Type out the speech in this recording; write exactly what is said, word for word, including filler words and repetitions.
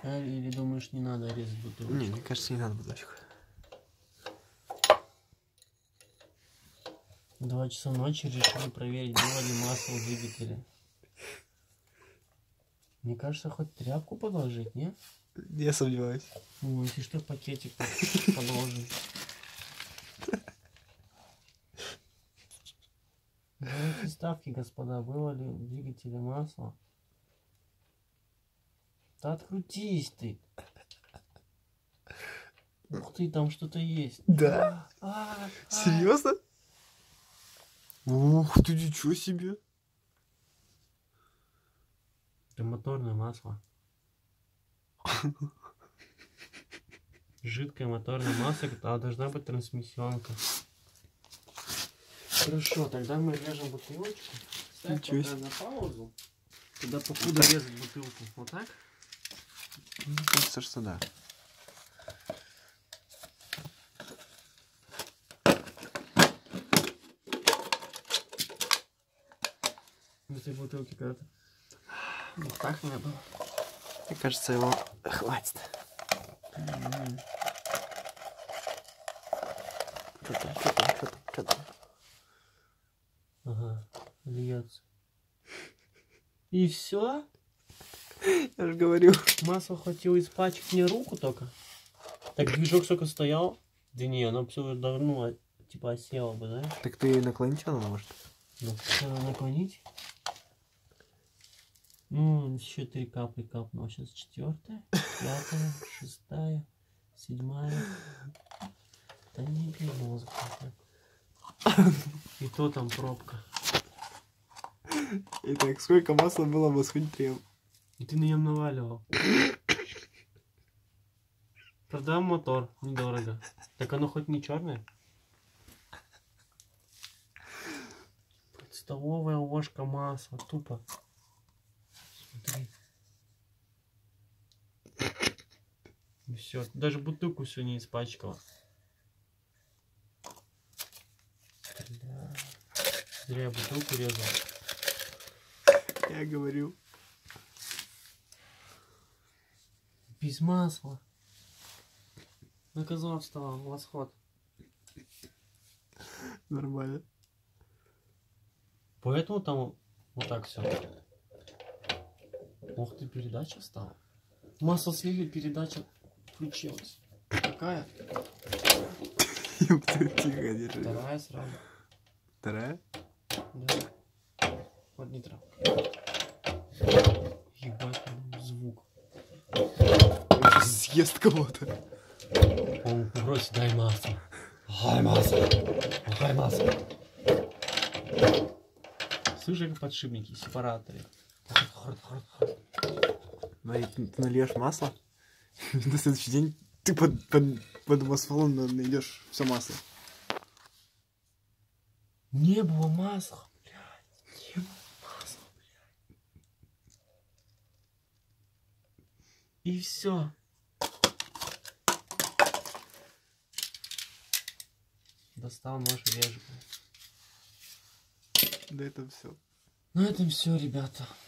А, или думаешь, не надо резать бутылку? Не, мне кажется, не надо бутылочку. Два часа ночи решили проверить, было ли масло в двигателе. Мне кажется, хоть тряпку подложить, не? Я сомневаюсь. Ну, если что, пакетик подложим. Делайте ставки, господа, было ли в двигателе масло? Да открутись ты. Ух ты, там что-то есть. Да? А, а, Серьезно? Ух ты, ничего себе. Это моторное масло. Жидкое моторное масло, а должна быть трансмиссионка. Хорошо, тогда мы режем бутылочку. Ставь пока на паузу. Тогда покуда резать бутылку. Вот так? Мне кажется, что да. В этой бутылке когда-то вот так надо. Мне кажется, его хватит. Mm-hmm. Что там, что там, что там, что там? Ага, льется. И все? Я же говорю. Масло хватило испачкать мне руку только. Так движок сколько стоял? Да не, оно все давно типа осело бы, знаешь? Так ты наклонить его может? Ну, что, наклонить? Ну, еще три капли капнуло. Сейчас четвертая, пятая, шестая, седьмая. Да не бей мозг. И то там пробка. Итак, сколько масла было бы смотрел? И ты на нем наваливал. Продам мотор, недорого. Так оно хоть не черное? Столовая ложка масла, тупо. Смотри. И все, даже бутылку все не испачкала. Бля. Зря я бутылку резал. Я говорю. Без масла. Наказал, встал, восход. Нормально. Поэтому там вот так все. Ох ты, передача стала. Масло слили, передача включилась. Какая? Тихо, держи. Вторая сразу. Вторая? Да. Вот нитро. Ебать, звук. Съест кого-то. Он брось, дай масло. Дай масло. Дай масло. Слышишь, как подшипники, сепараторы. Смотри, ты нальешь масло, и на следующий день ты под, под, под маслом найдешь все масло. Не было масла, блядь. Не было масла, блядь. И все. Достал нож и режу. Да это все. На этом все, ребята.